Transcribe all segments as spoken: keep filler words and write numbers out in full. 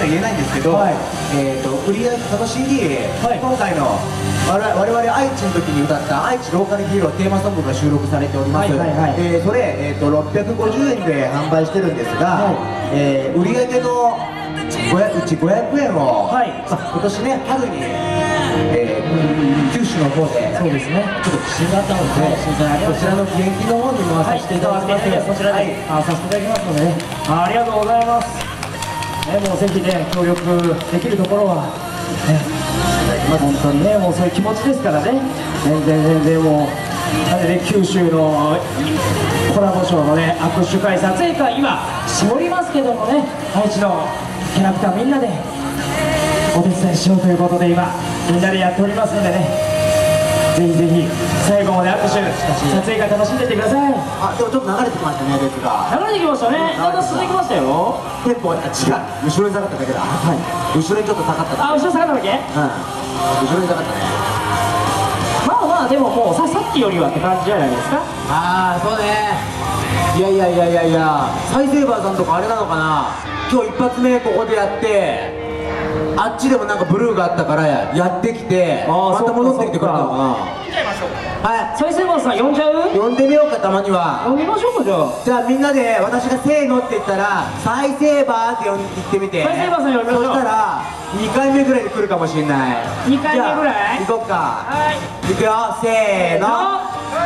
言えないんですけど、はい、えーと売り上げこの シーディー、はい、今回の我々愛知の時に歌った愛知ローカルヒーローテーマソングが収録されております。それ、えーとろっぴゃくごじゅうえんで販売してるんですが、はい、えー、売り上げのうちごひゃくえんを、はい、まあ、今年ね春に、えー、九州の方でそうですねちょっと地震があったので、こちらの現金の方に回させていただきます。こちらで回させていただきますのでね、ありがとうございます。ね、もうぜひね協力できるところはね、本当にねもうそういう気持ちですからね、全然全然もうあれで九州のコラボショーのね握手会撮影会今しておりますけどもね、愛知のキャラクターみんなでお手伝いしようということで今みんなでやっておりますのでね、ぜひぜひ最後まで握手撮影会楽しんでいってください。あ、でもちょっと流れてきましたね、列が流れてきましたね。だんだん進んできましたよ。テンポ、あ、違う、後ろに下がっただけだ。はい、後ろにちょっと下がっただけ。あ、後ろ下がっただけ。うん、後ろに下がったね。まあまあでももうささっきよりはって感じじゃないですか。ああ、そうね。いやいやいやいやいや、サイセーバーさんとかあれなのかな、今日一発目ここでやってあっちでもなんかブルーがあったからやってきてまた戻ってきてくれたのかな。はい、サイセーバーさん呼んじゃう？呼んでみようか、たまには。呼びましょうか、じゃあ。じゃあみんなで私がせーのって言ったらサイセーバーって言ってみて。サイセーバーさん呼びましょう。そしたらにかいめぐらいで来るかもしれない。にかいめぐらい行こっか。はい、いくよ、せーの。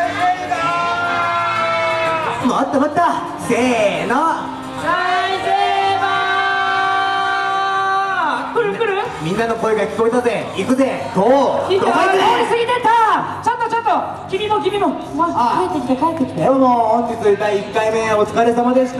待った待った、せーの。サイセーバー来る来る。みんなの声が聞こえたぜ。行くぜ。どうどう通り過ぎてった。ちょっとちょっと君も君も、ま、帰ってきて帰ってきて。どうも、本日だいいっかいめお疲れ様でした。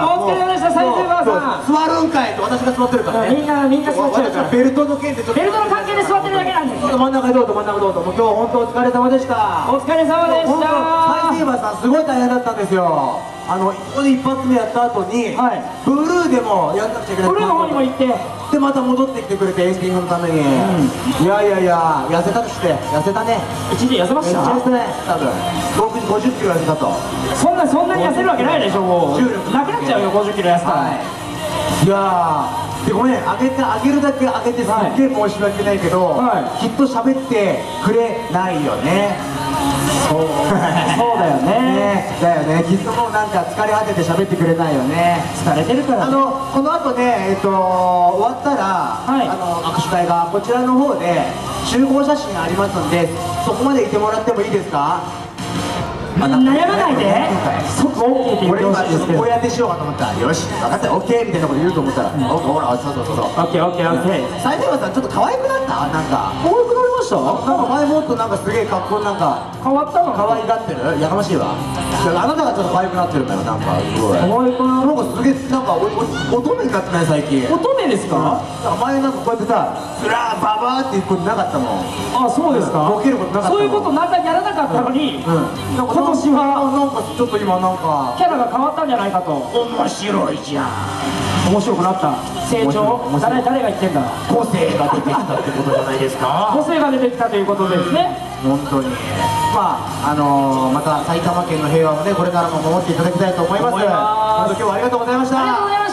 お疲れ様でした。サイセーバーさん座るんかいって私が座ってるからね。みんなみんな座っちゃうから。ベルトの件でちょっとベルトの関係で座ってるだけなんです。ちょっと真ん中へどうぞ、真ん中どうぞ。もう今日本当お疲れ様でした。お疲れ様でした。サイセーバーさんすごい大変だったんですよ。あのここで一発目やった後に、はい、ブルーでもやんなくちゃいけない。ブルーの方にも行ってでまた戻ってきてくれてエンディングのために、うん、いやいやいや痩せたとして痩せたね。一日痩せました。めっちゃ痩せたね。多分ろくじゅう、ごじゅっキロ痩せたと。そんなそんなに痩せるわけないでしょ。もう重力なくなっちゃうよ、ごじゅっキロ痩せたら。はい、いやーでごめん、あげてあげるだけあげてすっげえ申し訳ないけど、はい、きっと喋ってくれないよね。そうそうだよね。だよね、きっともうなんか疲れ果てて喋ってくれないよね。疲れてるからね。あのこの後ね、えっと終わったら、はい、あの握手会がこちらの方で集合写真ありますんで、そこまでいてもらってもいいですか。悩まないで、即 オーケー って言ってほしいですけど、こうやってしようかと思ったら、よし分かった オーケー みたいなこと言うと思ったら、ほらそうそうそうそう、オーケーオーケーオーケー。サイセーバーさんちょっと可愛くなった？なんか可愛くなりました？なんか前もっとなんかすげえ格好なんか変わったの？可愛がってる？やかましいわ。あなたがちょっと可愛くなってるんだよ、なんかすごい。可愛くなる？なんかすげえなんかお乙女になってない最近。乙女ですか？前なんかこうやってさ、ずらーババーっていうことなかったもん。あ、そうですか？ボケることなかった。そういうことなんかやらなかったのに、今年はなんかちょっと今なんかキャラが変わったんじゃないかと。面白いじゃん。面白くなった。成長？誰誰が言ってんだ。個性が出てきたってことじゃないですか。個性が出てきたということですね。本当に。まああのー、また埼玉県の平和をねこれからも守っていただきたいと思います。本当今日はありがとうございました。ありがとうございました。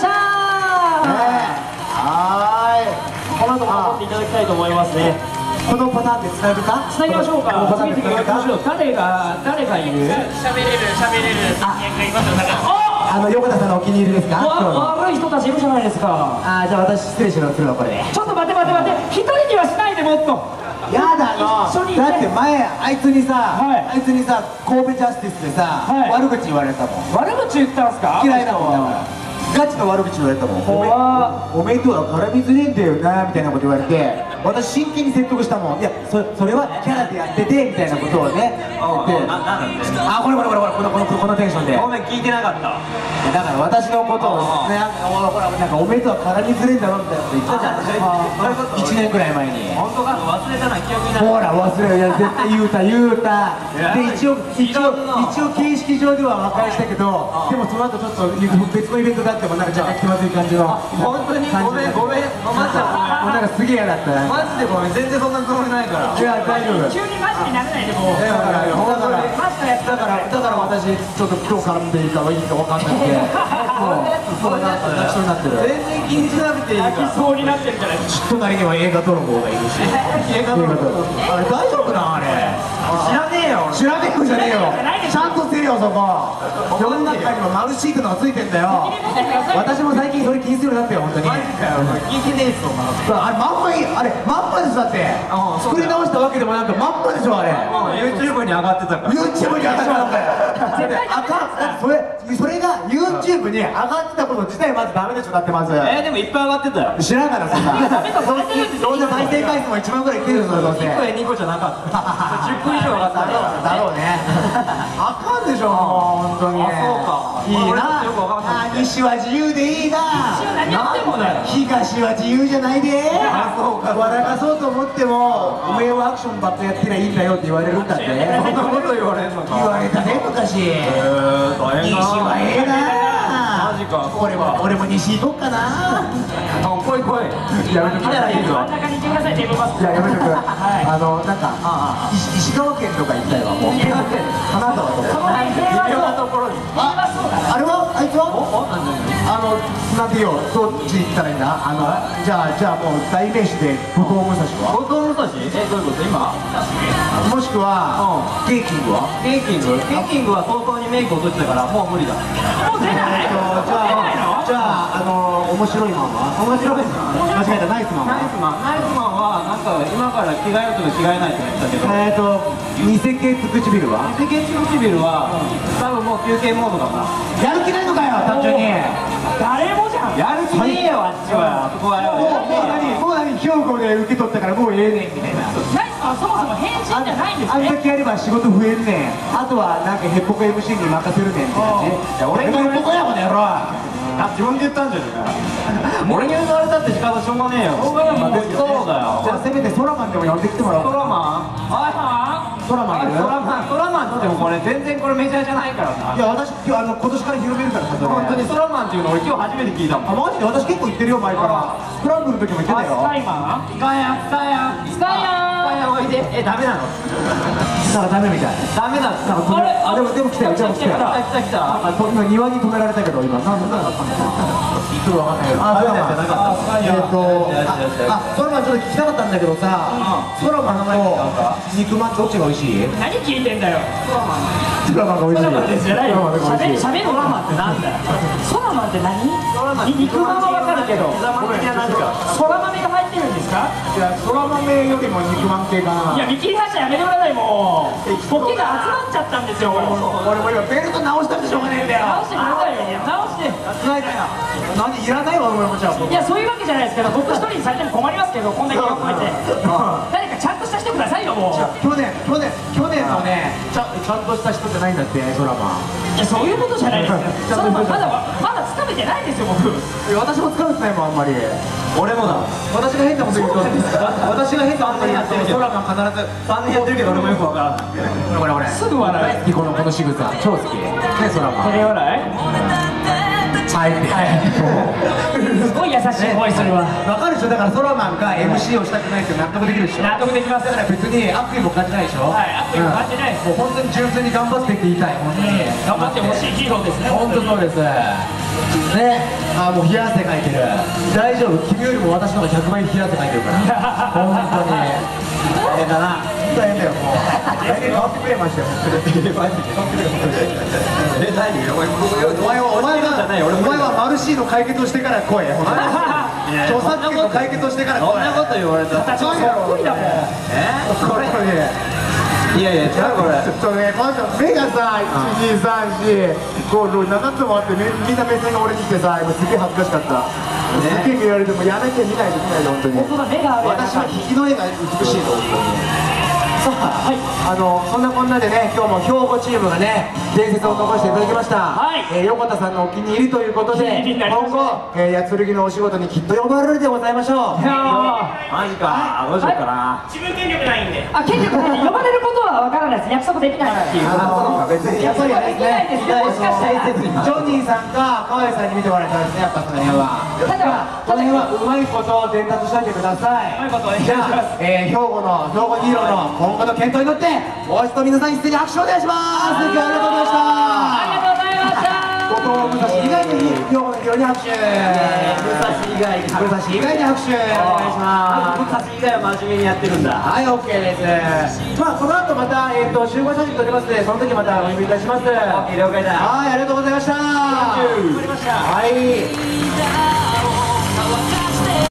はい。この後も守っていただきたいと思いますね。このパターンでつなぐか？つなぎましょうか。次々やりましょう。誰が誰がいる？喋れる喋れる人間がいますよ。あの横田さんのお気に入りですか？悪い人たちいるじゃないですか。あ、じゃあ私失礼しまするわこれで。ちょっと待って待って待って。一人にはしないでもっと。やだの。だって前あいつにさ、あいつにさ神戸ジャスティスでさ悪口言われたもん。悪口言ったんすか？嫌いだもんだから。ガチの悪口言われたもん。おめえとは絡みづれんだよなみたいなこと言われて、私真剣に説得したもん。いや そ, それはキャラでやっててみたいなことをね言って、あこれこれこれこれこのこのこのテンションでごめん聞いてなかった。だから私のことをね、ほらなんかおめえとは絡みづれんだろみたいなこと言ったじゃん。いちねんくらい前に。本当か？忘れたな、記憶にない。ほら忘れる。いや絶対言うた言うた。で一応一応一応形式上では和解したけど、でもその後ちょっと別のイベントだってもなんか若干気まずい感じの。本当にごめんごめん。マジでもうなんかすげえ嫌だった。マジでごめん、全然そんなつもりないから。いや大丈夫。急にマジになれないでもう。だからだからだからだから私ちょっと今日絡んでいいかいいか分かんなくて。 もうそうなって泣きそうになってる。全然気にしなくていいから。泣きそうになってるじゃないですか。隣には映画泥棒がいるし。映画泥棒。あれ大丈夫なあれ。知らねえよ。知らねえよじゃねえよ。ちゃんとせえよそこ。世の中にも丸シートのがついてんだよ。私も最近それ気にするようになってよ本当に。マジかよ。聞いてねえっすよ。あれまんまいい。あれまんまですだって。作り直したわけでもなくまんまでしょあれ。ユーチューブ に上がってたから。ユーチューブ に上がってたから。あかん。それそれが ユーチューブ に上がってたこと自体まずダメでしょだってまず。えでもいっぱい上がってたよ。知らんからそんな。どうせ再生回数もいちまんぐらいいってるよそれどうせ。いっこやにこじゃなかった。じゅっこ以上上がっただろうね。あかんでしょ本当に。あそうか。いいな。西は自由でいいな。東は自由じゃないで。笑かそうと思っても上はアクションばっかやってりゃいいんだよって言われるんだって。そんなこと言われるのか。言われたね昔。西はええな。マジか。俺も俺も西行こっかな。来い来い。やめとく。いいぞ。真ん中にいてください。テーブルバス。いややめとく。あのなんか石川県とか行きたいわもう。金沢とか。微妙なところに。あれはあいつは？あのなんてよどっち行ったらいいんだ。あのじゃあじゃあもう代名詞で後藤武蔵は？後藤武蔵？えどういうこと今？もしくはケイキングは？ケイキング？ケイキングは早々にメイク落としたからもう無理だ。もう出ない？じゃああの面白いマンは？面白い間違えたナイスマンは？ナイスマンナイスマンはなんか今から着替えるとか着替えないとか言ってたけど。えっと偽ケツ唇は？偽ケツ唇は多分もう休憩モードだから。やる気ないのかよ単純に。誰もじゃん。やる気ねえよあっちは。もう何もう何兵庫で受け取ったからもうええねんみたいな。ナイスマンそもそも変身じゃないんですね。あんだけやれば仕事増えんねん。あとはなんかヘッポコ エムシー に任せるねんって感じ。いや俺がヘッポコやこの野郎。あ自分で言ったんじゃねえか。俺に言われたって仕方しょうがねえよ。そうだよ。じゃあせめてソラマンでも呼んできてもらおう。ソラマン？はいはい。ソラマンいる？ソラマンソラマンってもこれ全然これメジャーじゃないからな。いや私今日あの今年から広めるから本当にソラマンっていうの俺今日初めて聞いたもん。あマジで私結構言ってるよ前から。スクランブルの時も言ってたよ。スカイマン？スカヤスカヤスカヤおいで。えダメなの？なんかダメみたい。ダメだ。あでもでも来たよ。じゃあ来た来た来た。あ今庭に止められたけど今なんだったんですか？ちょっとわかんないけど。あそうなんじゃなかった。えっとあソラマンちょっと聞きたかったんだけどさ。ソラマンと肉まんどっちが美味しい？何聞いてんだよ。ソラマンが美味しい。ソラマンってじゃないよ。しゃべるソラマンってなんだよ。ソラマンって何？肉まんはわかるけど。ソラ豆が入ってるんですか？いやソラ豆よりも肉まん系かな。いや見切り発車やめてくださいもう。ボケが集まっちゃったんですよ。俺も今ベルト直したってしょうがねえんだよ。直してくださいよ。直して。何いらないわ俺もじゃあ。いやそういうわけじゃないですけど僕一人にされても困りますけどこんだけよく入って。誰かちゃんとした人くださいよもう。去年去年去年のねちゃちゃんとした人じゃないんだってソラマン。いやそういうことじゃないですよ。ソラマンまだまだつかめてないんですよ僕。私もつかめてないもんあんまり。俺もだ。私が変なこと言うと私が変なこと言ってるけどソラマン必ずさんねんやってるけど俺もよくわからん。これ俺すぐ笑う。このこの仕草超好き。ねソラマン。照れ笑い？はいすごい優しい声するわ。わかるでしょ。だからソラマンが エムシー をしたくないって納得できるでしょ。納得できます。だから別に悪意も感じないでしょ。はい悪意も感じないです。もう本当に純粋に頑張ってって言いたい。本当に頑張ってほしいヒーローですね。本当そうですね。あもう冷や汗かいてる。大丈夫君よりも私の方がひゃくばい冷や汗かいてるから本当に大変だな。大変だよもう来年変わってくれましたよ。マジで変わってくれ本当に。え何お前はお前はお前はマルシーの解決をしてから来い。著作権の解決をしてから来い。そんなこと言われたらそっくりだもん。えこれいやいや違うこれちょっとねマジで目がさいちにさんしごろくななつもあってみんな目線が俺に来てさ今すげえ恥ずかしかった。すげえ見られてもやめて見ないで見ないで本当に。私は引きの絵が美しいの本当に。さあ、はい、あのそんなこんなでね今日も兵庫チームがね伝説を残していただきました。はい、えー、横田さんのお気に入りということで今後、えー、やつるぎのお仕事にきっと呼ばれるでございましょう。いやマジかどうしようかな。自分権力ないんで。あ権力ない呼ばれることはわからないです。約束できないっていう。あの別に約束できないですけどもしかしたらジョニーさんか河合さんに見てもらいたいですね。やっぱその辺はただこの辺はうまいこと伝達しておいてください。うまいことお願いします。えー、兵庫の兵庫ヒーローの今後の健闘に乗ってもう一度皆さん一斉に拍手をお願いします。今日はありがとうございました。ありがとうございました。 武蔵以外に今日のヒロに拍手。武蔵以外に武蔵以外に拍手お願いします。武蔵以外は真面目にやってるんだ。はい、 OK です。まあこの後また、えー、と集合写真撮りますので、その時またお呼びいたします。 OK、了解だ。はい、ありがとうございました。頑張りました。はい。